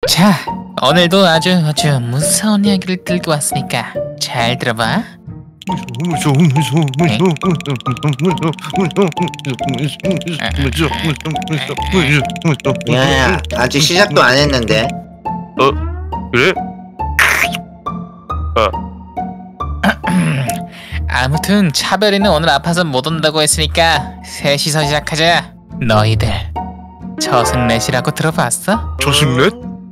자, 오늘도 아주 무서운 이야기를 들고 왔으니까 잘 들어봐. 무서워. 야야, 아직 시작도 안 했는데. 그래? 아무튼 차별이는 오늘 아파서 못 온다고 했으니까 셋이서 시작하자. 너희들 저승넷이라고 들어봤어? 저승넷?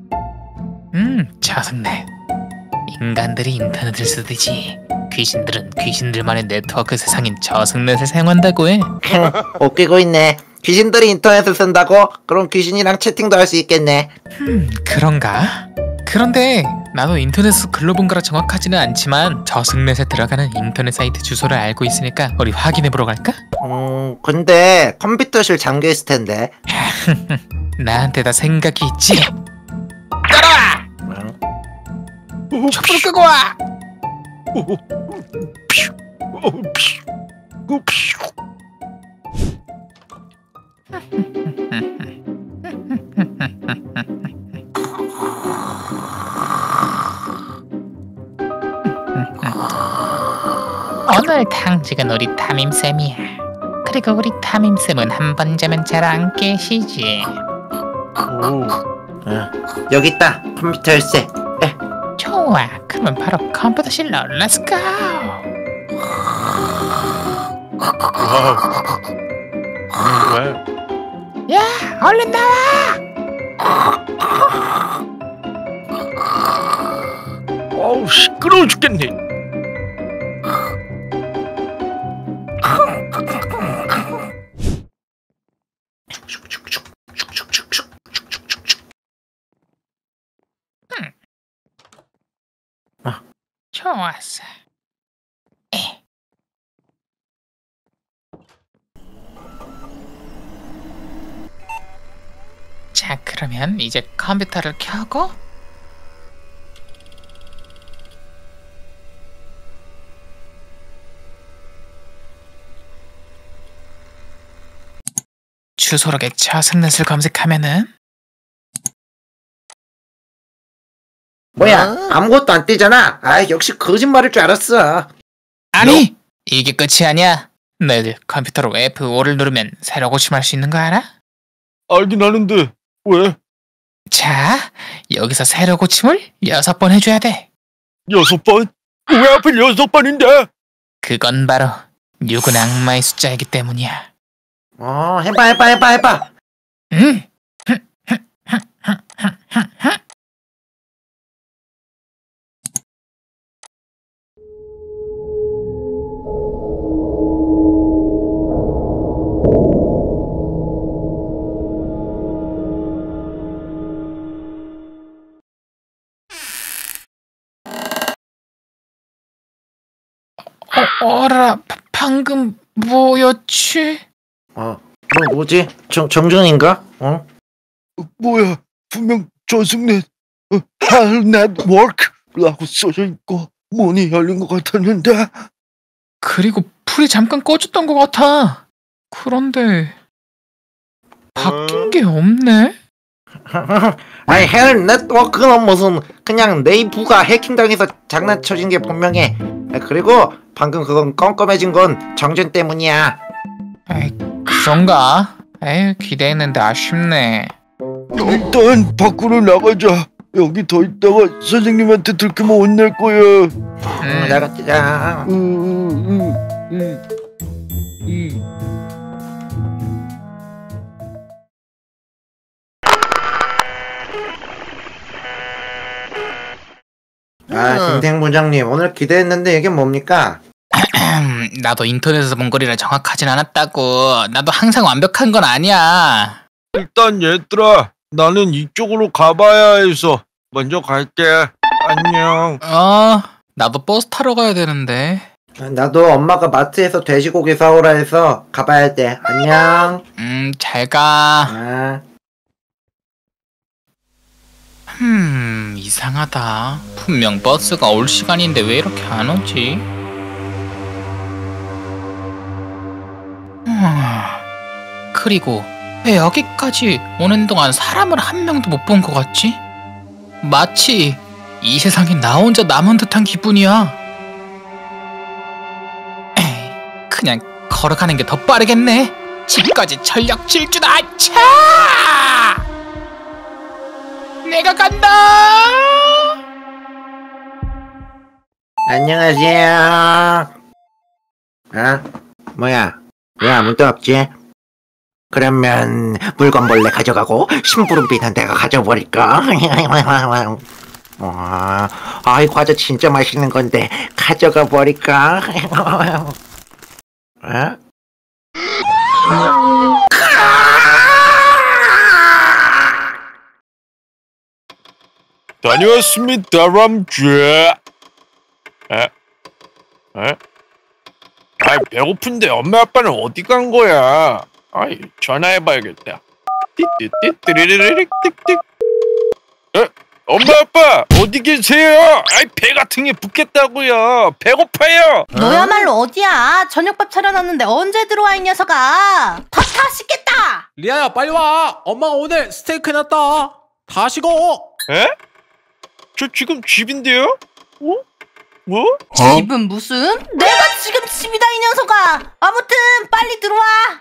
저승넷. 인간들이 인터넷을 쓰듯이 귀신들은 귀신들만의 네트워크 세상인 저승넷을 사용한다고 해. 웃기고 있네. 귀신들이 인터넷을 쓴다고? 그럼 귀신이랑 채팅도 할 수 있겠네. 그런가? 그런데 나도 인터넷에서 글러본 거라 정확하지는 않지만 저승넷에 들어가는 인터넷 사이트 주소를 알고 있으니까 우리 확인해보러 갈까? 근데 컴퓨터실 잠겨있을 텐데. 나한테 다 생각이 있지? 따라와! 촛불 끄고 와! 오늘 당직은 우리 담임쌤이야. 그리고 우리 담임쌤은 한 번 자면 잘 안 깨시지. 여기 있다. 컴퓨터 열쇠. 좋아, 그러면 바로 컴퓨터실로 렛츠고. 왜? 야, 얼른 나와. 어우, 시끄러워 죽겠네. 좋았어. 자, 그러면 이제 컴퓨터를 켜고 주소록에 저승넷을 검색하면은 뭐야? 아무것도 안 뜨잖아. 역시 거짓말일 줄 알았어. 아니! 이게 끝이 아니야. 너희들 컴퓨터로 F5를 누르면 새로 고침할 수 있는 거 알아? 알긴 아는데 왜? 자, 여기서 새로 고침을 6번 해줘야 돼. 6번? 왜 하필 6번인데? 그건 바로 6은 악마의 숫자이기 때문이야. 해봐. 응? 어라, 방금 뭐였지? 뭐지? 정준인가? 뭐야? 분명 저승넷 할 네트워크라고 써져 있고 문이 열린 것 같았는데. 그리고 불이 잠깐 꺼졌던 것 같아. 그런데 바뀐 게 없네? 헬 네트워크는 무슨 그냥 네이버가 해킹당해서 장난쳐진 게 분명해. 그리고 방금 그건 껌껌해진 건 정전 때문이야. 에이, 그런가? 에이, 기대했는데 아쉽네. 일단 밖으로 나가자. 여기 더 있다가 선생님한테 들키면 혼낼 거야. 나가자. 김생 부장님, 오늘 기대했는데 이게 뭡니까? 나도 인터넷에서 본 거리라 정확하진 않았다고. 나도 항상 완벽한 건 아니야. 일단 얘들아, 나는 이쪽으로 가봐야 해서 먼저 갈게. 안녕. 나도 버스 타러 가야 되는데. 나도 엄마가 마트에서 돼지고기 사오라 해서 가봐야 돼. 안녕. 잘 가. 이상하다. 분명 버스가 올 시간인데 왜 이렇게 안 오지? 그리고 왜 여기까지 오는 동안 사람을 한 명도 못 본 것 같지? 마치 이 세상에 나 혼자 남은 듯한 기분이야. 에이, 그냥 걸어가는 게 더 빠르겠네. 집까지 전력 질주다. 차! 내가 간다. 안녕하세요. 뭐야? 왜 아무도 없지? 그러면 물건 몰래 가져가고 심부름비는 내가 가져버릴까? 이 과자 진짜 맛있는 건데 가져가 버릴까? 다녀왔습니다, 람쥐. 배고픈데 엄마 아빠는 어디 간 거야? 전화해봐야겠다. 띠띠띠띠리리릭. 엄마 아빠 어디 계세요? 배 같은 게 붓겠다고요. 배고파요. 너야말로 어디야? 저녁밥 차려놨는데 언제 들어와 이 녀석아? 밥 다 식겠다. 리아야 빨리 와. 엄마가 오늘 스테이크 해놨다. 다 식어. 에? 저 지금 집인데요? 뭐? 집은 무슨? 내가 지금 집이다 이 녀석아. 아무튼 빨리 들어와.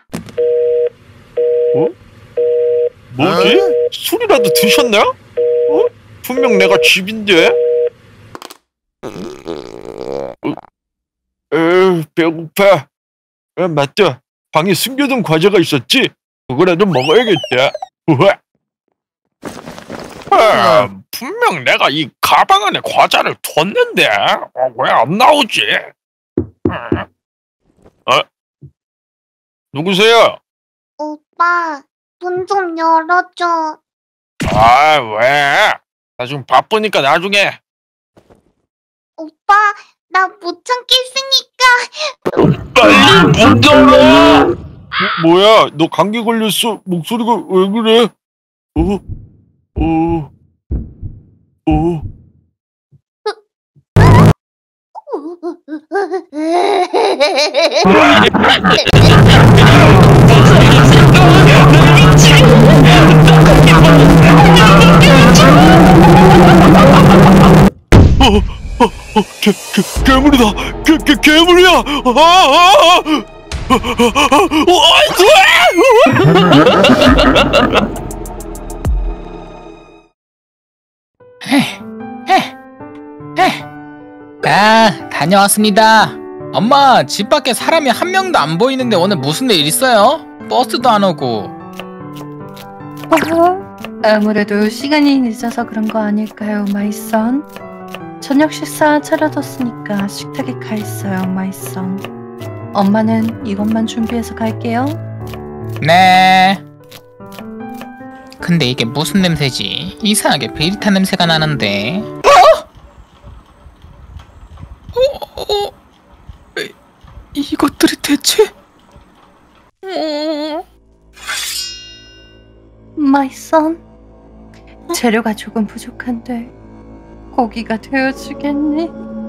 뭐지? 술이라도 드셨나? 분명 내가 집인데? 배고파. 맞다. 방에 숨겨둔 과자가 있었지? 그거라도 먹어야겠다. 분명 내가 이 가방 안에 과자를 뒀는데 왜 안 나오지? 누구세요? 오빠, 문 좀 열어줘. 왜? 나 지금 바쁘니까 나중에. 오빠, 나 못 참겠으니까. 빨리 문 열어! 뭐야? 너 감기 걸렸어? 목소리가 왜 그래? 괴물이다! 괴물이야! 다녀왔습니다. 엄마, 집 밖에 사람이 한 명도 안 보이는데 오늘 무슨 일 있어요? 버스도 안 오고. 아무래도 시간이 늦어서 그런 거 아닐까요, 마이선? 저녁 식사 차려뒀으니까 식탁에 가 있어요, 마이선. 엄마는 이것만 준비해서 갈게요. 네. 근데 이게 무슨 냄새지? 이상하게 베리타 냄새가 나는데. 이것들이 대체? 마이선, 재료가 조금 부족한데 고기가 되어주겠니?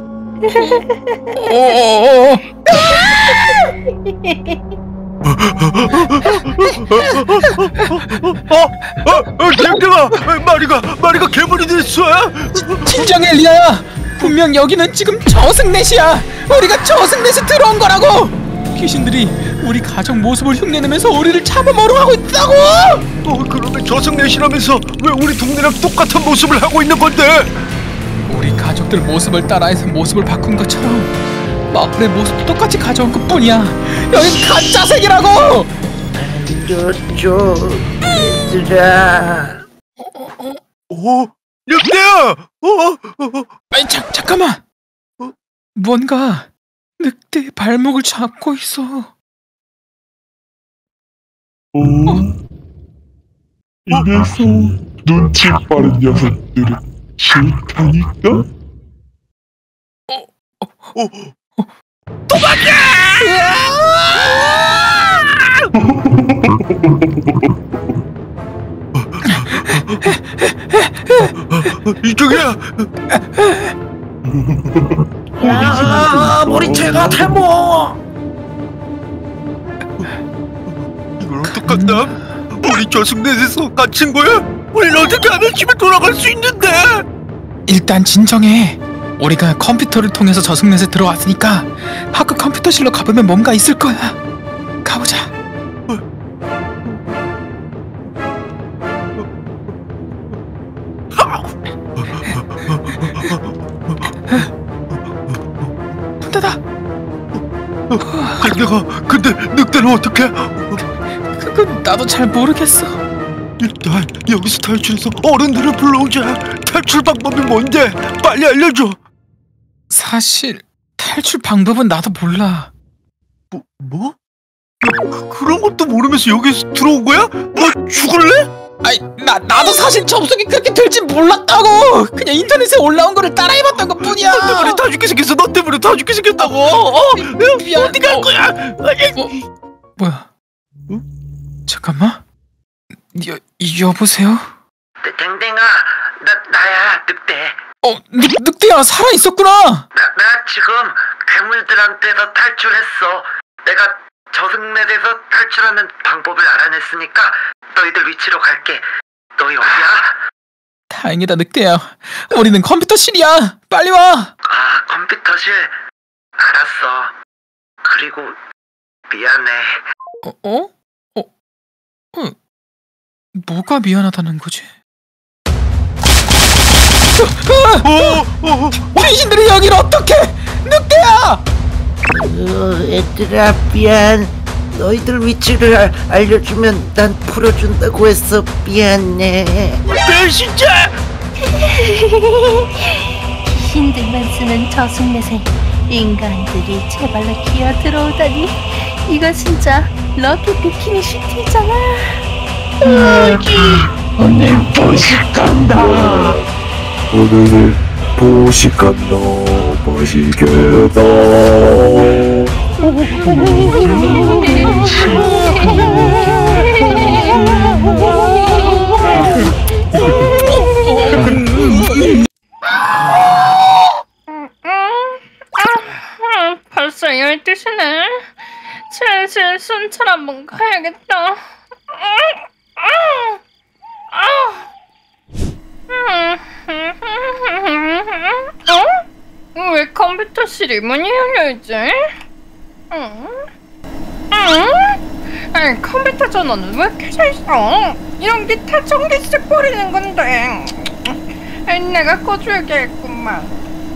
댕댕아! 마리가 괴물이 됐어! 진정해, 리아야. 분명 여기는 지금 저승넷이야. 우리가 저승넷에 들어온 거라고. 귀신들이 우리 가족 모습을 흉내내면서 우리를 잡아먹으러 하고 있다고. 그러면 저승넷이라면서 왜 우리 동네랑 똑같은 모습을 하고 있는 건데? 우리 가족들 모습을 따라해서 모습을 바꾼 것처럼 마을의 모습도 똑같이 가져온 것뿐이야. 여긴 가짜 세계라고. 얘들아. 늑대야! 아니, 잠깐만. 뭔가 늑대의 발목을 잡고 있어. 이래서 눈치 빠른 녀석들은 싫다니까? 이쪽이야! 머리채가 탈모. 이걸 어떡한다? 우리 저승넷에서 갇힌 거야? 우린 어떻게 하면 집에 돌아갈 수 있는데? 일단 진정해. 우리가 컴퓨터를 통해서 저승넷에 들어왔으니까 학교 컴퓨터실로 가보면 뭔가 있을 거야. 가보자. 문 닫아. 근데 늑대는 어떡해? 그건 나도 잘 모르겠어. 일단 여기서 탈출해서 어른들을 불러오자. 탈출 방법이 뭔데? 빨리 알려줘. 사실 탈출 방법은 나도 몰라. 뭐? 그런 것도 모르면서 여기서 들어온 거야? 너 죽을래? 아이 나도 사실 접속이 그렇게 될진 몰랐다고. 그냥 인터넷에 올라온 거를 따라해봤던 것뿐이야. 너 때문에 다 죽게 생겼어. 너 때문에 다 죽게 생겼다고. 미안. 어디 갈 거야? 뭐야? 잠깐만. 여보세요? 댕댕아, 나야, 늑대. 늑대야, 살아 있었구나. 나 지금 괴물들한테서 탈출했어. 내가 저승넷에서 탈출하는 방법을 알아냈으니까 너희들 위치로 갈게. 너희 어디야? 다행이다, 늑대야. 우리는 컴퓨터실이야. 빨리 와. 아, 컴퓨터실. 알았어. 그리고 미안해. 뭐가 미안하다는 거지? 귀신들이 여기를 어떻게? 늑대야! 얘들아, 미안. 너희들 위치를 알려주면 난 풀어준다고 했어. 미안해. 진짜? 귀신들만 쓰는 저승넷에 인간들이 제발로 기어 들어오다니. 이거 진짜 럭키 비키니 슈팅이잖아. 오늘 보식간다. 오늘 보식간다. 맛있겠다. 벌써 12시네. 슬슬 순찰 한번 가야겠다. 왜 컴퓨터실이 문이 열려있지? 아니, 컴퓨터 전원은 왜 켜져 있어? 이런 게 다 전기세 버리는 건데. 내가 꺼줘야겠구만.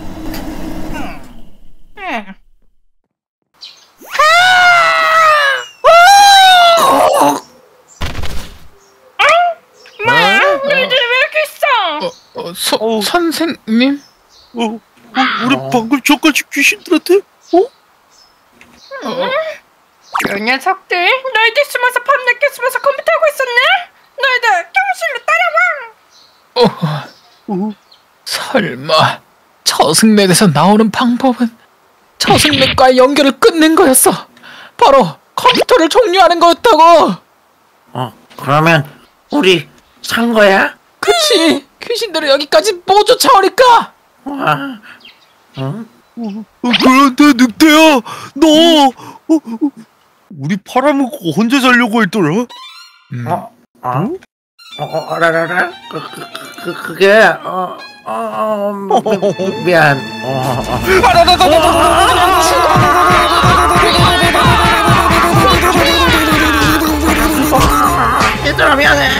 너희들 왜 이렇게 있어? 선생님? 우리 방금 전까지 귀신들한테? 그 녀석들, 너희들 숨어서 밤늦게 숨어서 컴퓨터 하고 있었네? 너희들 교실로 따라와. 설마 저승넷에서 나오는 방법은 저승넷과의 연결을 끊는 거였어. 바로 컴퓨터를 종료하는 거였다고. 그러면 우리 산 거야? 그치. 귀신들을 여기까지 못 쫓아오니까. 그런데 늑대야, 너 우리 팔아먹고 혼자 살려고 했더라? 라라라? 그게 미안. 얘들아, 미안해.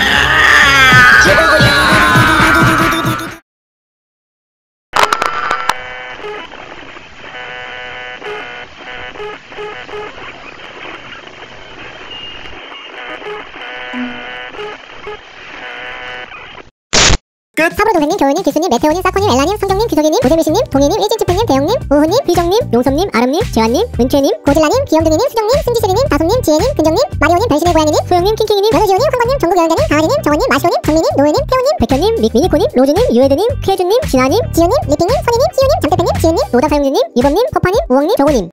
사부로 동생님, 교우님, 기수님, 메테오님, 사코님, 엘라님, 성경님, 귀석이님, 고재미신님, 동희님, 일진치프님, 대영님, 우후님, 비정님, 용섭님, 아름님, 재환님, 은채님, 고질라님, 귀염둥이님, 수정님, 승지슬이님, 다솜님, 지혜님, 근정님, 마리오님, 변신의 고양이님, 소영님, 킹킹이님, 여자지호님, 황건님, 정국여행자님, 강아지님, 정원님, 마시오님, 장미님, 노예님, 태호님, 백현님, 미니코님, 로즈님, 유에드님, 쾌준님, 진아님, 지연님, 리핑님, 선희님, 시우님, 잠대표님, 지은님, 노다사용주님, 유범님, 퍼파님, 우엉님, 정호님.